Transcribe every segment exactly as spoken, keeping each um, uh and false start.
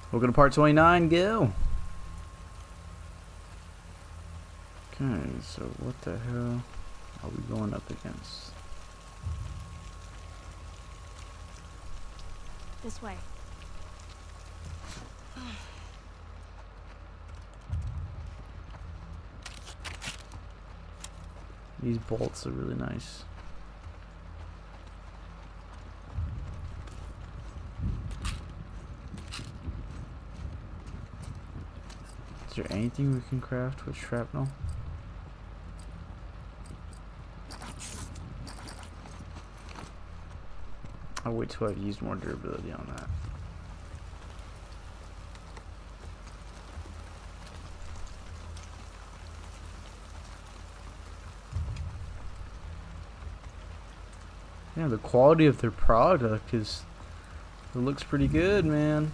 Welcome to part twenty-nine, go! Okay, so what the hell are we going up against? This way. These bolts are really nice. Is there anything we can craft with shrapnel? I'll wait till I've used more durability on that. Yeah, the quality of their product is, it looks pretty good, man.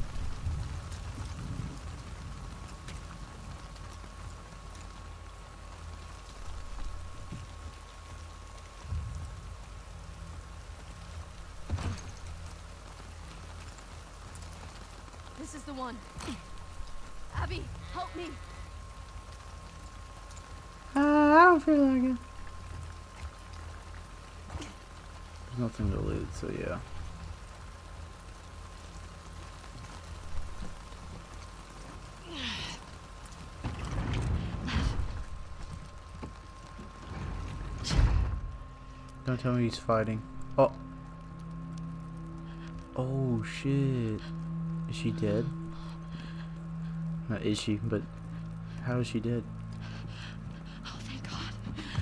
This is the one. Abby, help me. Uh, I don't feel like it. There's nothing to loot, so yeah. Don't tell me he's fighting. Oh. Oh shit. Is she dead? Not is she, but how is she dead? Oh, thank God.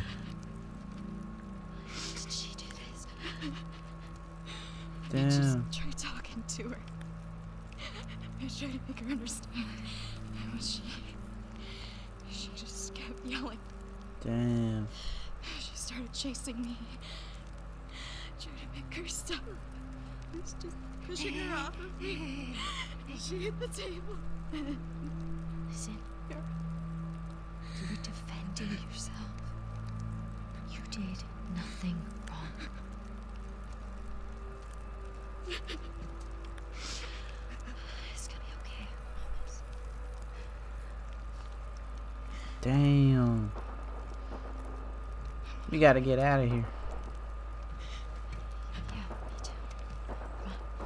Did she do this? Damn. I just tried talking to her. I tried to make her understand. But she... She just kept yelling. Damn. She started chasing me. Trying to make her stop. I was just pushing her off of me. She hit the table. Listen. You were defending yourself. You did nothing wrong. It's gonna be okay, I promise. Damn. We gotta get out of here. Yeah, me too. Come on.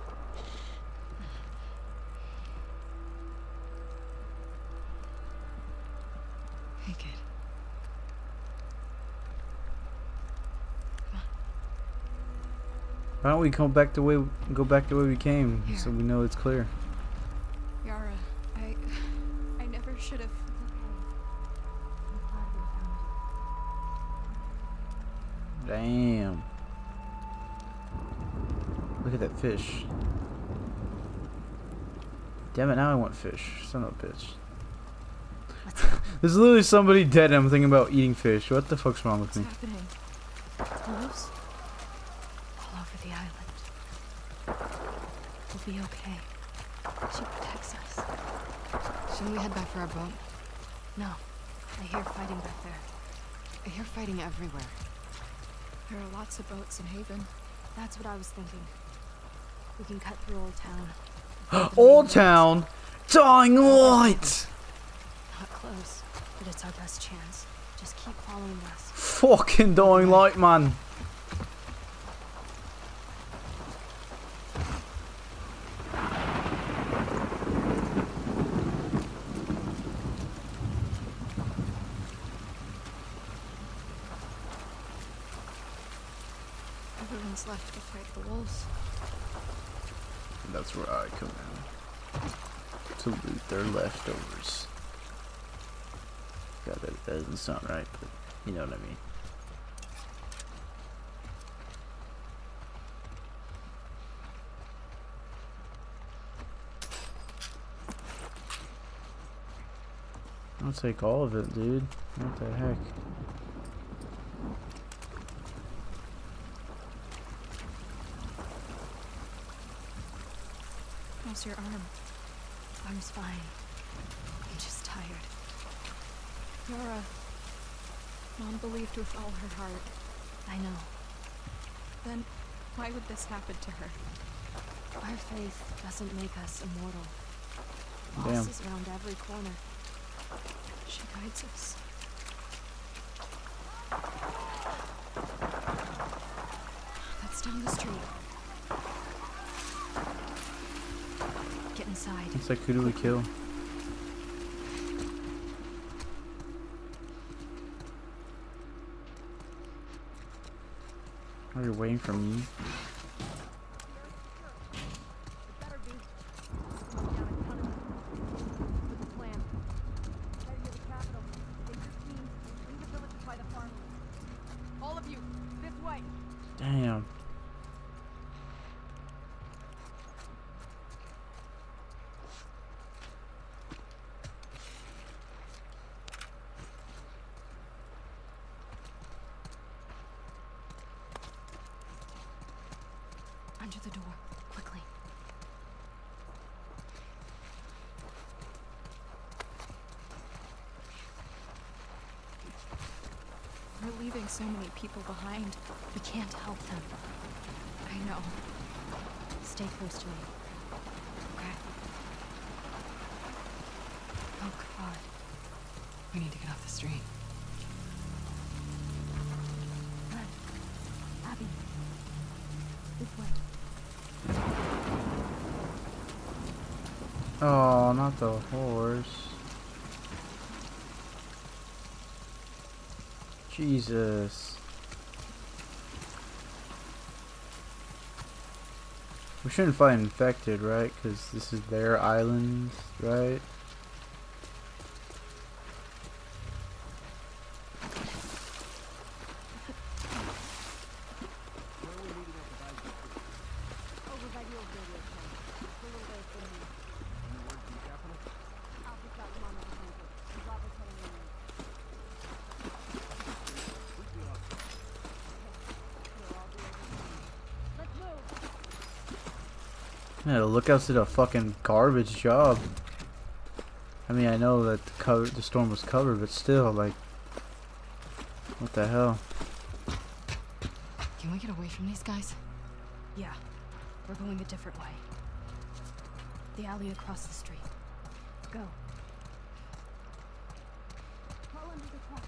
Hey, kid. Come on. Why don't we come back the way go back the way we came, Here. so we know it's clear. Yara, I... I never should have... Damn. Look at that fish. Damn it, now I want fish. Son of a bitch. There's literally somebody dead and I'm thinking about eating fish. What the fuck's wrong with What's me? happening? Close. All over the island. We'll be okay. She protects us. Shouldn't we head back for our boat? No. I hear fighting back there. I hear fighting everywhere. There are lots of boats in Haven. That's what I was thinking. We can cut through Old Town. Old Town! Dying Light! Not close, but it's our best chance. Just keep following us. Fucking Dying Light, man. Everyone's left to fight the wolves. That's where I come in. To loot their leftovers. God, that, that doesn't sound right, but you know what I mean. I'll take all of it, dude. What the heck? How's your arm? Arm's fine. I'm just tired. Yara, Mom believed with all her heart. I know. Then why would this happen to her? Our faith doesn't make us immortal. Damn. Boss is around every corner. She guides us. That's down the street. Get inside. It's like, who do we kill? Are you waiting for me? Damn. Under the door, quickly. We're leaving so many people behind. We can't help them. I know. Stay close to me. Okay. Oh, God. We need to get off the street. Red. Abby. This way. Oh, not the horse. Jesus. We shouldn't fight infected, right? Because this is their island, right? Yeah, the lookouts did a fucking garbage job. I mean, I know that the cover, the storm was covered, but still, like, what the hell? Can we get away from these guys? Yeah. We're going a different way. The alley across the street. Go. Crawl under the truck.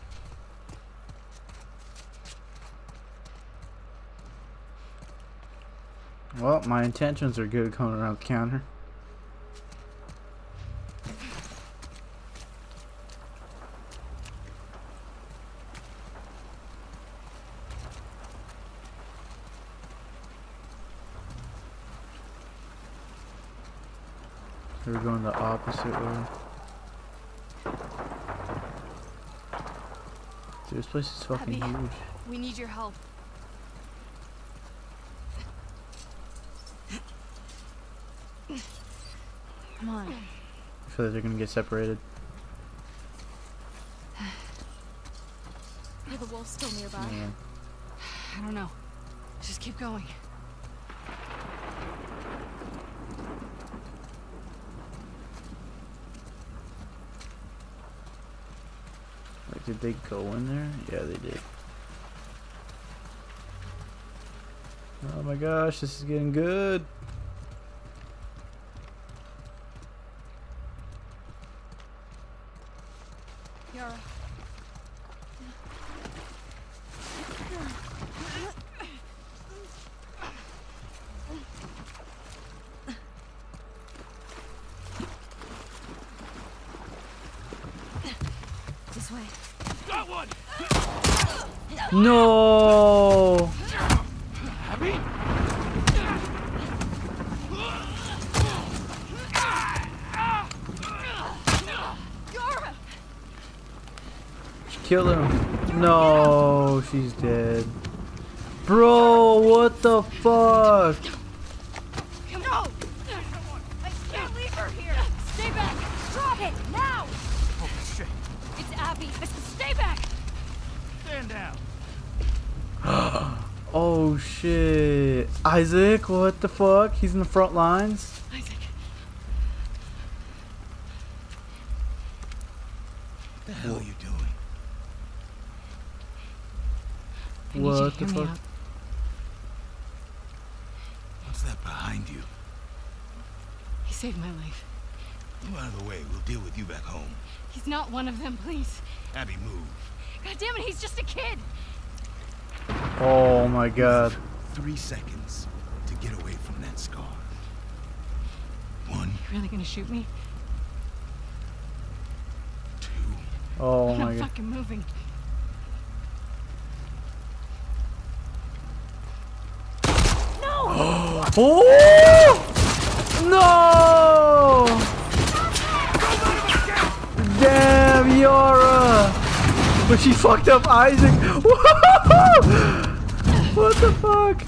Well, my intentions are good coming around the counter. We're going the opposite way. Dude, this place is fucking Abby, huge. we need your help. Come on. I feel like they're gonna get separated. Are the wolves still nearby? Yeah. I don't know. Just keep going. Like, did they go in there? Yeah, they did. Oh my gosh, this is getting good. Yara. This way. Got one! No! Abby? Yara! She killed him. No, she's dead. Bro, what the fuck? Come on! I can't leave her here! Stay back! Drop it! Now! Holy shit. It's Abby! I said stay back! Stand down. Oh shit. Isaac, what the fuck? He's in the front lines? Isaac. What the hell are you doing? I need you What to the hear me fuck? out. What's that behind you? He saved my life. Move out of the way. We'll deal with you back home. He's not one of them, please. Abby, move. God damn it, he's just a kid. Oh my god. Three seconds to get away from that scar. One, You really gonna shoot me? two. Oh I'm my not god. fucking moving. Oh! No! Damn, Yara! But she fucked up Isaac. What the fuck?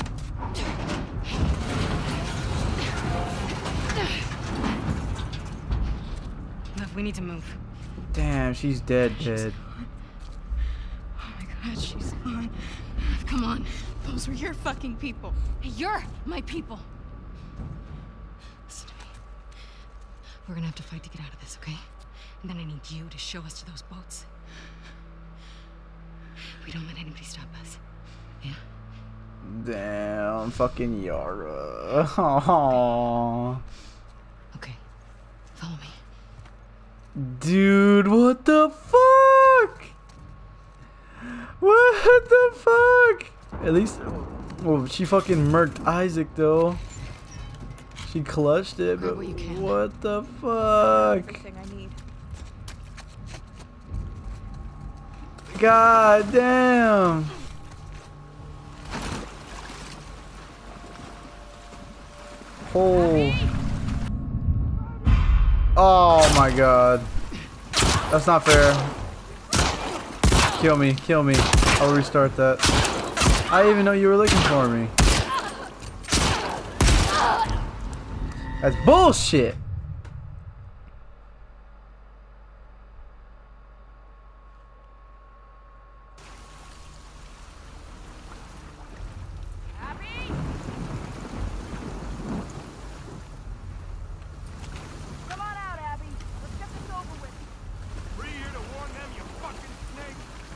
Look, we need to move. Damn, she's dead, dead. Oh my god, she's gone. Come on. Those were your fucking people. Hey, you're my people. Listen to me. We're gonna have to fight to get out of this, okay? And then I need you to show us to those boats. We don't let anybody stop us. Yeah? Damn, fucking Yara. Aww. Okay. Follow me. Dude, what the fuck? What the fuck? At least, well, she fucking murked Isaac though. She clutched it, Grab but what you can. what the fuck? Everything I need. God damn. Oh. Oh my god. That's not fair. Kill me, kill me. I'll restart that. I didn't even know you were looking for me. That's bullshit. Come on out, Abby. Let's get this over with. Free here to warn them, you fucking snake.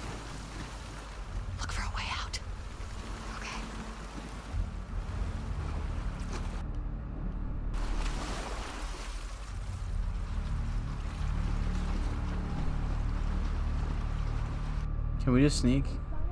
Look for a way out. Okay. Can we just sneak?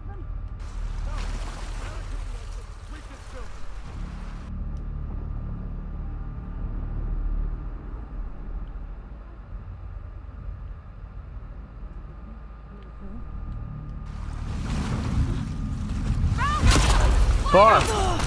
Fuck!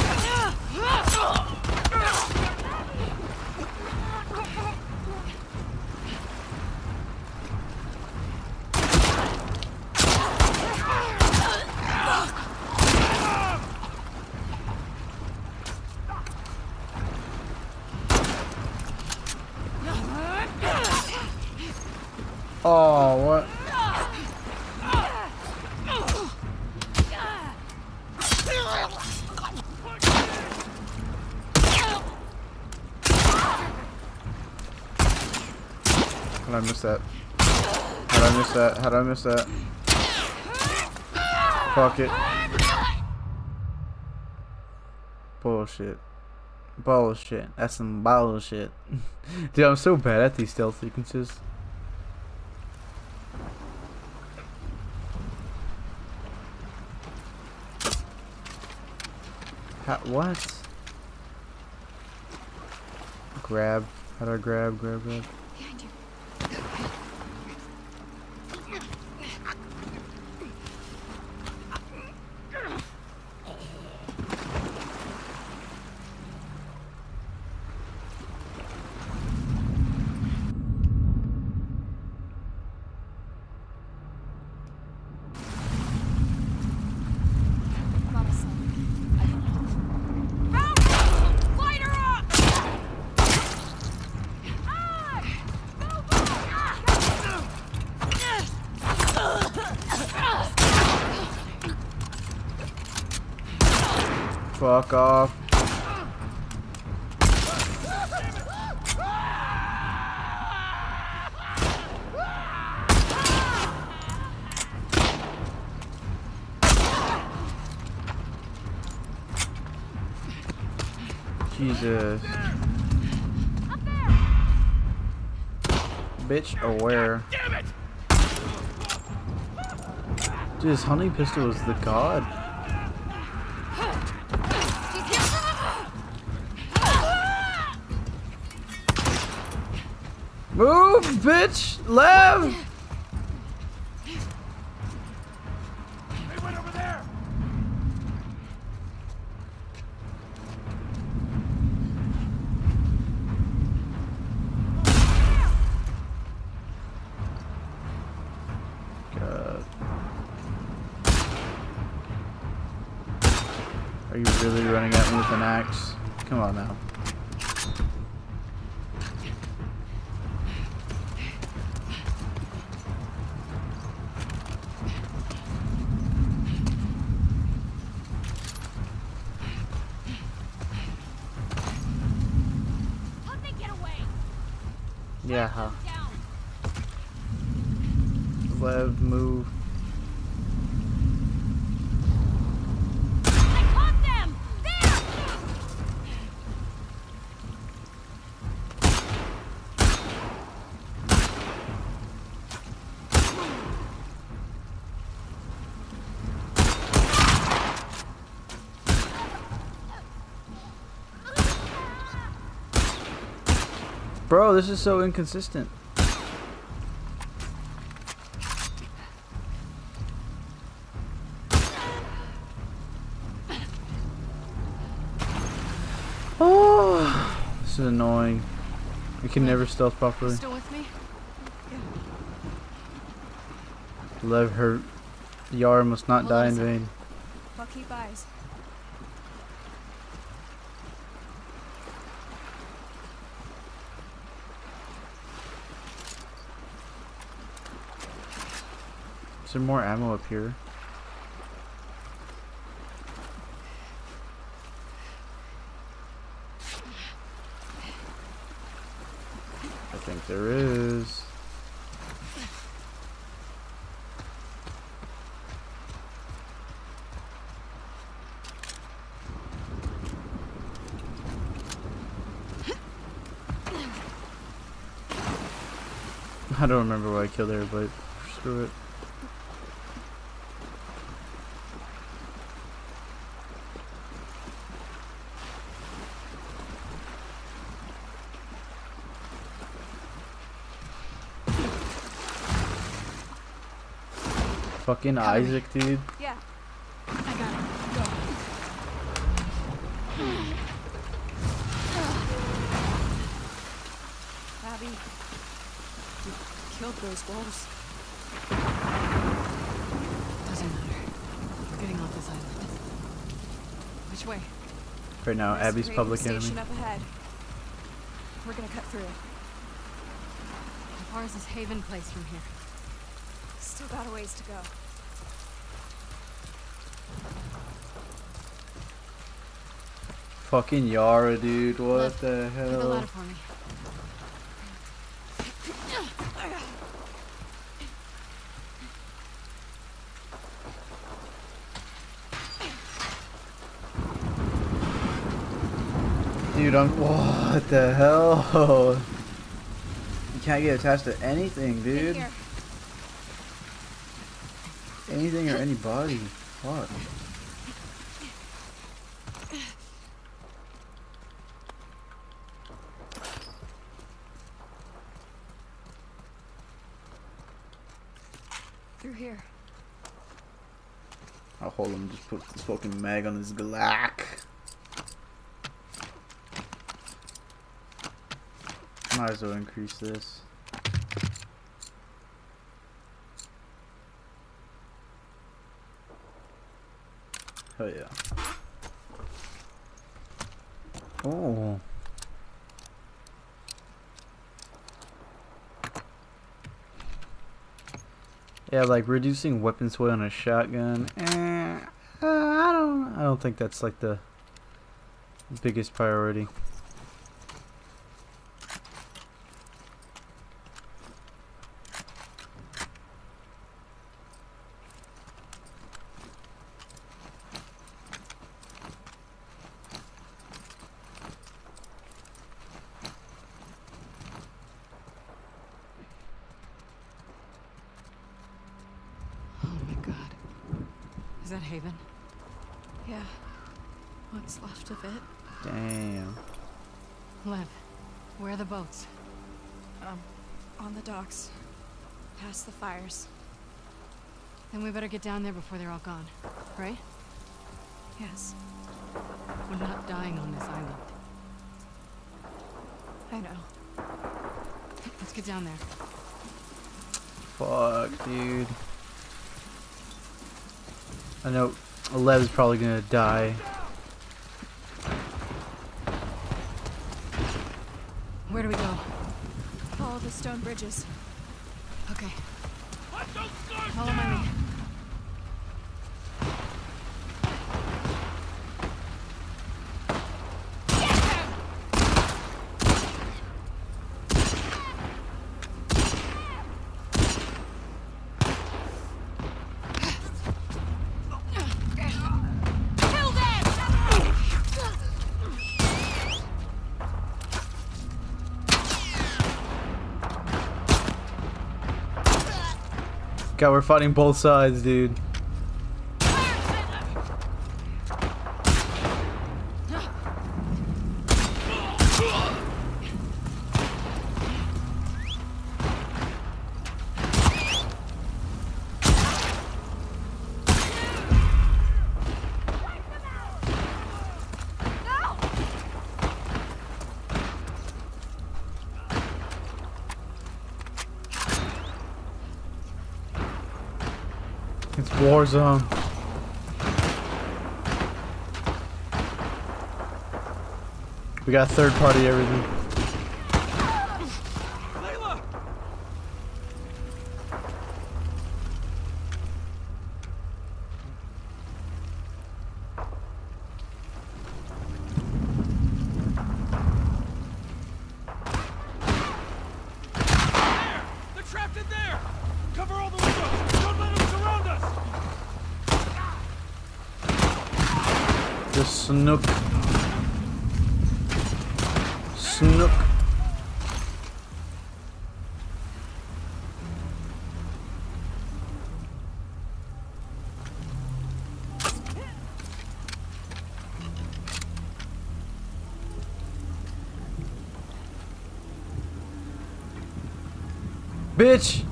Oh, what? How did I miss that? How did I miss that? How did I miss that? Fuck it. Bullshit. Bullshit. That's some bullshit. Dude, I'm so bad at these stealth sequences. How, what? Grab. How do I grab, grab, grab? Behind you. Light her up! Fuck off. Jesus. Bitch, aware. Damn it! Dude, this hunting pistol is the god. Move, bitch! Lev! They went over there! God. Are you really running at me with an axe? Come on now. How'd they get away? Yeah, huh? Down. Lev, move. I caught them! There! Bro, this is so inconsistent. Oh, this is annoying. I can never stealth properly. Still with me? Lev hurt. Yara must not Hold die on a in second. vain. I'll keep eyes. Is there more ammo up here? I think there is. I don't remember why I killed everybody. Screw it. Fucking Cover me. Isaac, dude. Yeah. I got it. Go. Abby, you killed those wolves. Doesn't matter. We're getting off this island. Which way? Right now, There's a Abby's raiding public station enemy. up ahead. We're gonna cut through. How far is this Haven place from here? Still got a ways to go. Fucking Yara, dude. What Lev, the Get the hell? ladder for me. Dude, I'm. What the hell? You can't get attached to anything, In dude. here. Anything or anybody. What? Through here. I'll hold him. Just put this fucking mag on his Glock. Might as well increase this. Oh yeah. Oh. Yeah, like reducing weapon sway on a shotgun. Eh, uh, I don't. I don't think that's like the biggest priority. Is that Haven? Yeah. What's left of it. Damn. Lev, where are the boats? Um, on the docks. Past the fires. Then we better get down there before they're all gone, right? Yes. We're not dying on this island. I know. Let's get down there. Fuck, dude. I know Lev's probably gonna die. Where do we go? Follow the stone bridges. Okay. Let those guards Follow my down! lead. God, we're fighting both sides, dude. It's war zone. We got third party everything. Layla! There! They're trapped in there! Cover all the windows! Don't let them surround us! Just snook. Snook. Bitch!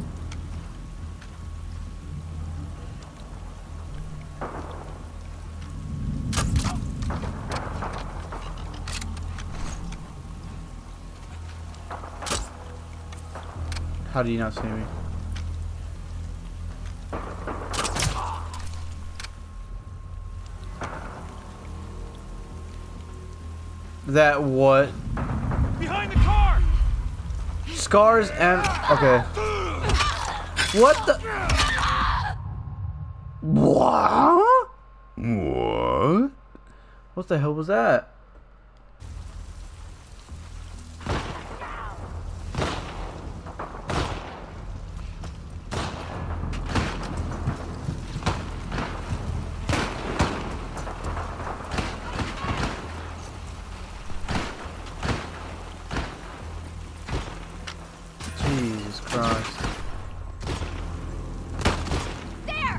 How do you not see me? That what? Behind the car! Scars and okay. What the? What? What? What the hell was that? Jesus Christ. There!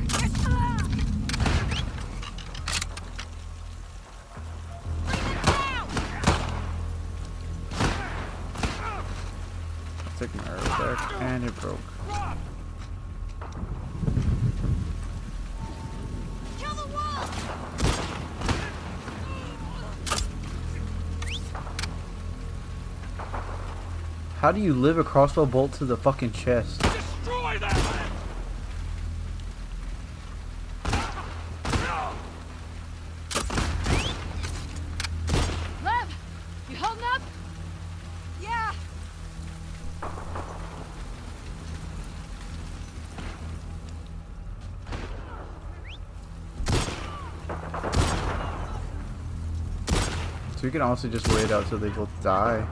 Took my arrow back and it broke. Kill the wall! How do you live a crossbow bolt to the fucking chest? Destroy that! Lev! You holding up? Yeah! So we can also just wait out till they both die.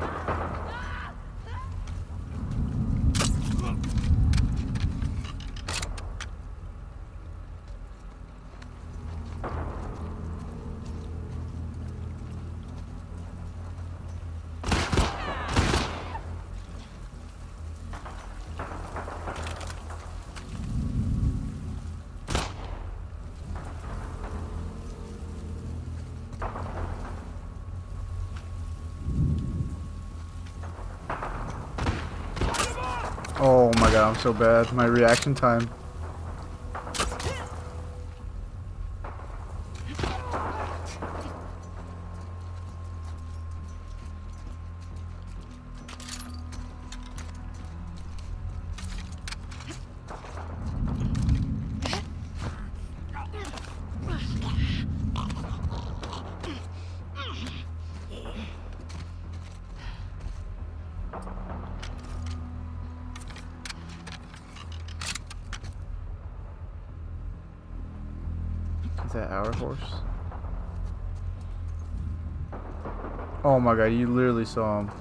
Oh my god, I'm so bad. My reaction time. Is that our horse? Oh my god, you literally saw him.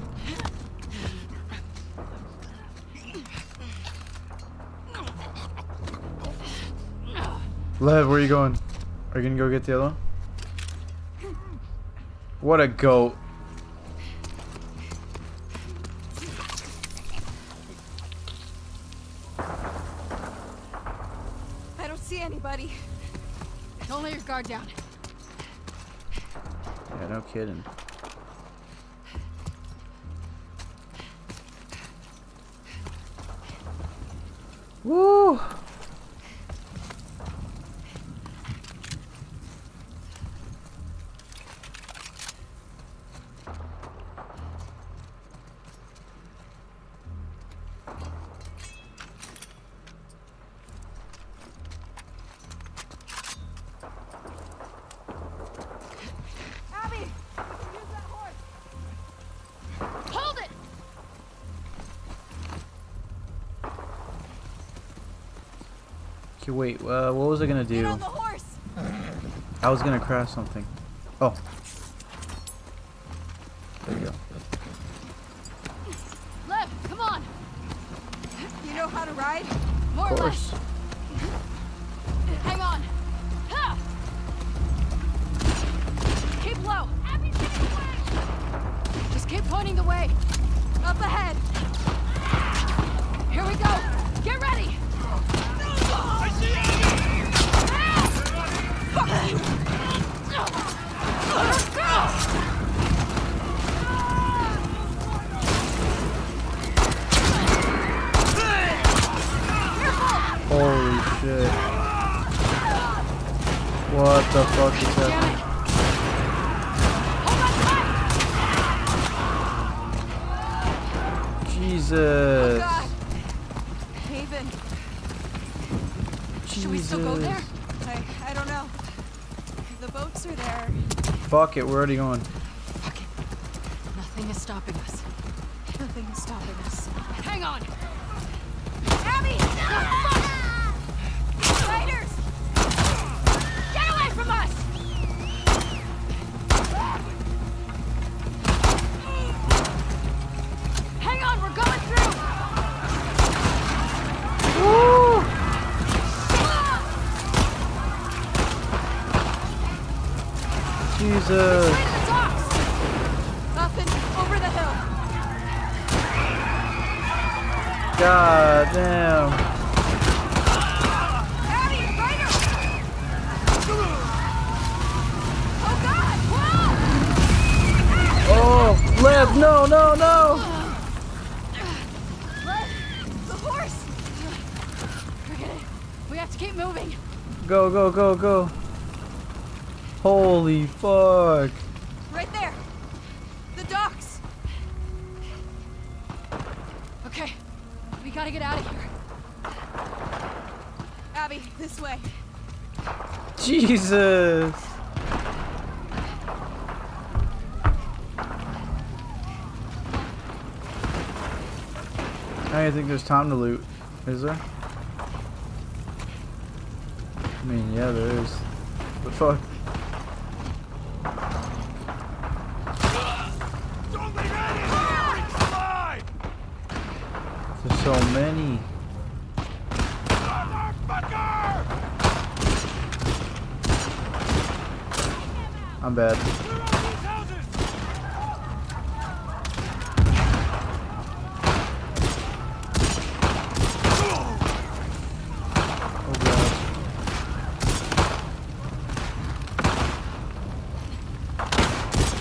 Lev, where are you going? Are you gonna go get the other one? What a goat. I don't see anybody. Don't let your guard down. Yeah, no kidding. Woo! Okay, wait, uh, what was I gonna Get do? on the horse. I was gonna crash something. Oh. There you go. Lev, come on. You know how to ride? More Of or course. less. Hang on. Ha! Keep low. Abby's getting away. Just keep pointing the way. Up ahead. Here we go. Get ready. I see Abby! Fuck you. Holy shit. What the fuck is Damn happening? it. Hold on tight. Jesus. God. Haven. Jesus. Should we still go there? I, I don't know. The boats are there. Fuck it, we're already going. Fuck it. Nothing is stopping us. Nothing is stopping us. Hang on. Abby! Spiders! Get away from us! Hang on, we're going through! Woo! Jesus. Clear the docks! Up and over the hill. God damn. Abby! Spider! Oh God! Whoa! Oh, Lev, no, no, no. The horse! Forget it. We have to keep moving. Go, go, go, go. Holy fuck. Right there! The docks! Okay, we gotta get out of here. Abby, this way. Jesus. I don't think there's time to loot, is there? I mean, yeah, there is. But fuck. Don't leave any of the freaks alive! There's so many. Motherfucker! I'm bad. Clear out these houses! Oh god.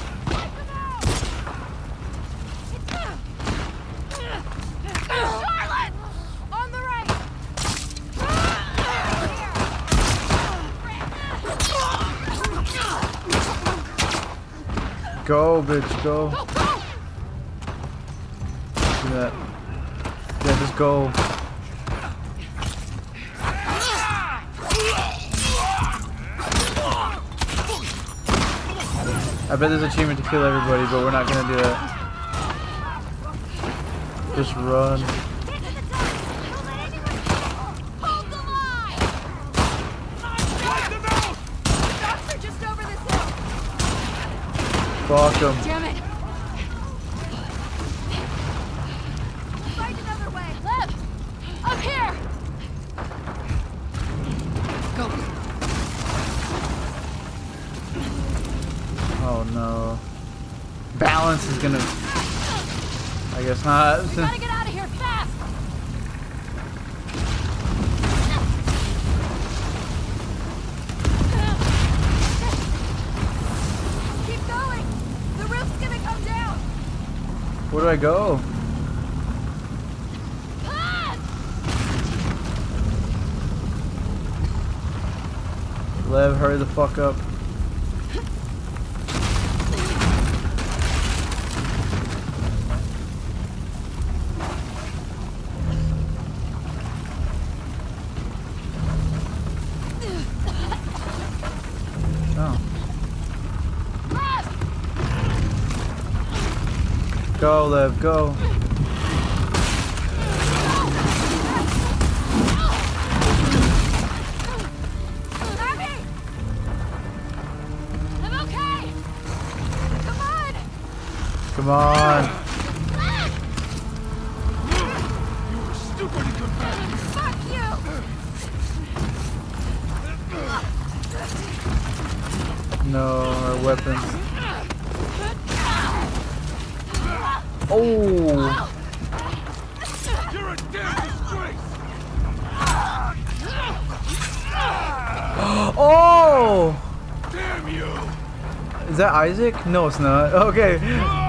Charlie! Go, bitch, go. Go, go! Do that. Yeah, just go. I bet there's an achievement to kill everybody, but we're not gonna do that. Just run. Hold the line! Wipe them out! The docks are just over this hill. Fuck them. Damn it! Find another way. Lev! Up here! Go. Oh no. Balance is gonna. I guess not. We gotta get out of here fast! Keep going. The roof's gonna come down. Where do I go? Lev, hurry the fuck up. Oh. Go, Lev, go. Abby! I'm okay! Come on! Come on. You were stupid to come back here. Fuck you! No, our weapons. Oh! You're a damn disgrace! Oh! Damn you! Is that Isaac? No, it's not. Okay.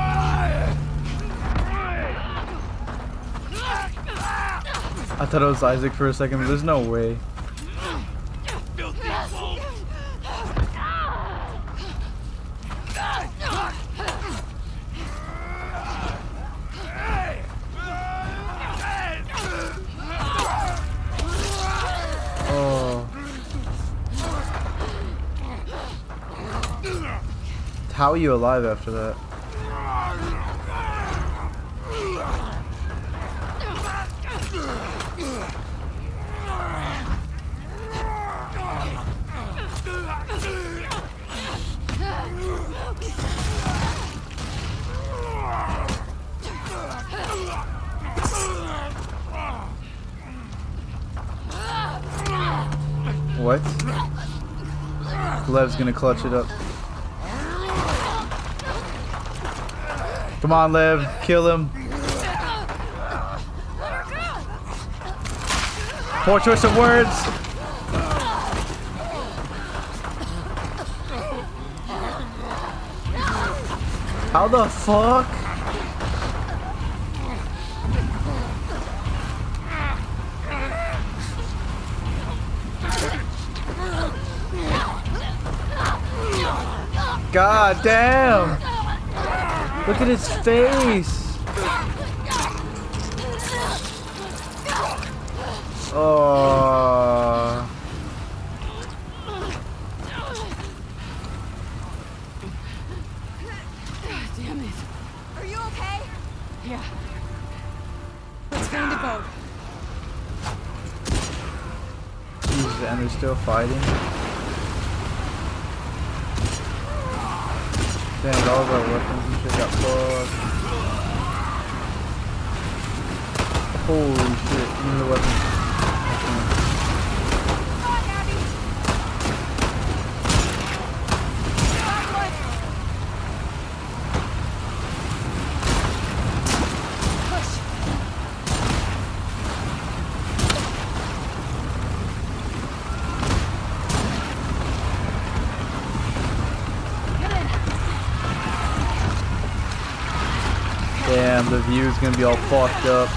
I thought it was Isaac for a second, but there's no way. Filthy wolf! Oh. How are you alive after that? What? Lev's gonna clutch it up. Come on, Lev, kill him. Poor choice of words. How the fuck? God damn! Look at his face! Oh. Damn it. Are you okay? Yeah. Let's find a boat. Jesus, and they're still fighting? Dang, all of our weapons and shit got fucked. Holy shit, give me the weapons. Come on, Abby! Backward! Push! Damn, the view's gonna be all fucked up.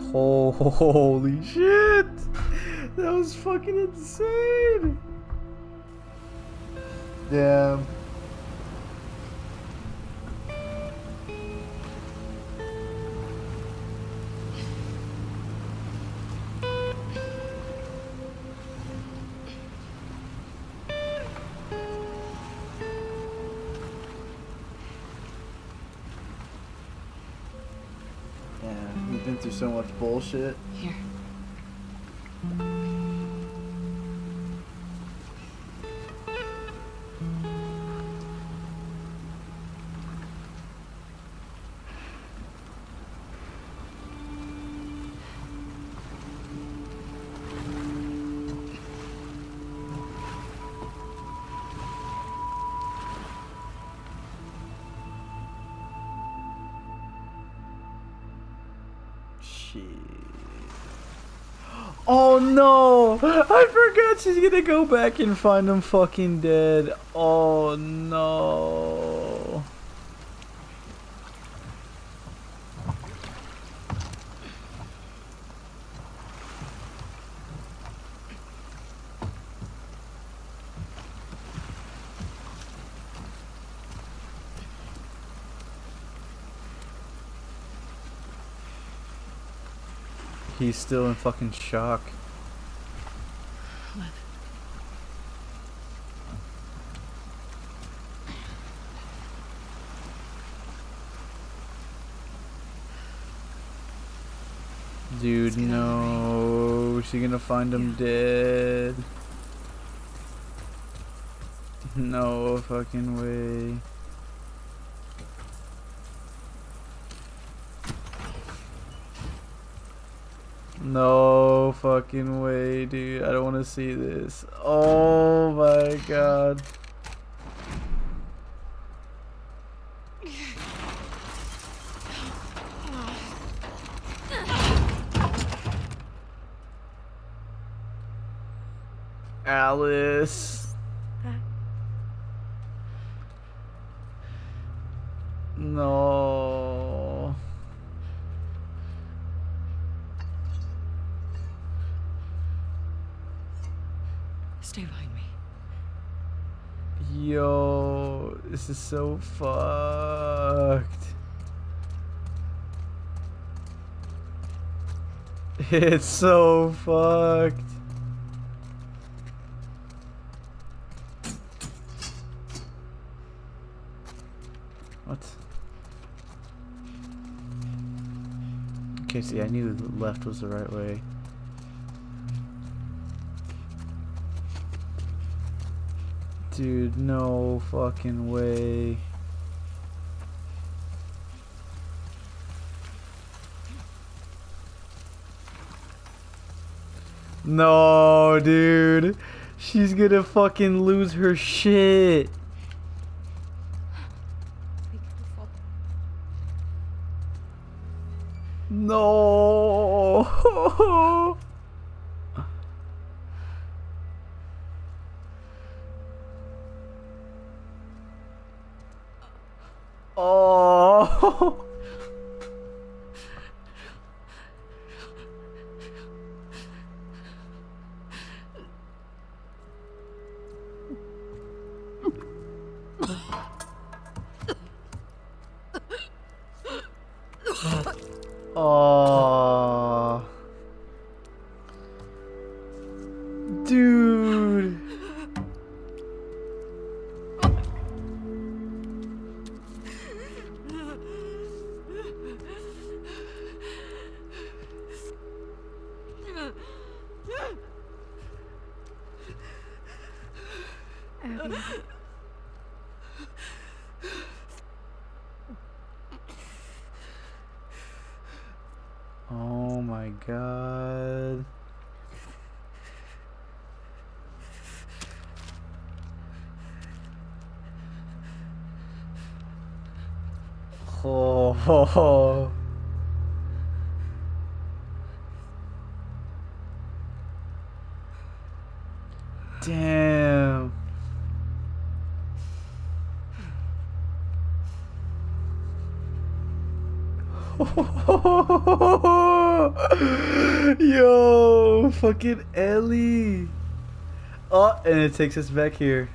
Holy shit! That was fucking insane! Damn. Yeah, we've been through so much bullshit. Here. Shit. Oh no! I forgot she's gonna go back and find him fucking dead. Oh no. He's still in fucking shock. What? Dude, no. She's gonna find him dead. No fucking way. No fucking way, dude. I don't want to see this. Oh my god. Alice. No. Stay behind me. Yo, this is so fucked. It's so fucked. What? Okay, see, I knew the left was the right way. Dude, no fucking way. No, dude. She's gonna fucking lose her shit. Be careful. No. Oh. Oh. Dude. Abby. Oh my god. Oh, ho, ho. Damn. Yo, fucking Ellie. Oh, and it takes us back here.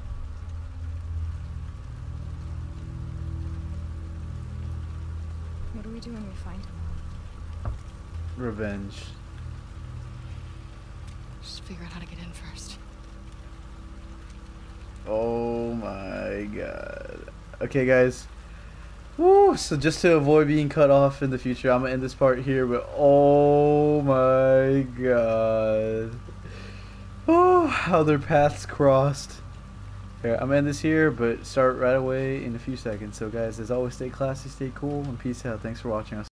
What do we do when we find him? Revenge. Just figure out how to get in first. Oh my god. Okay, guys. Woo, so just to avoid being cut off in the future, I'm gonna end this part here, but oh my god. Oh, how their paths crossed. Here, I'm gonna end this here, but start right away in a few seconds. So guys, as always, stay classy, stay cool, and peace out. Thanks for watching us.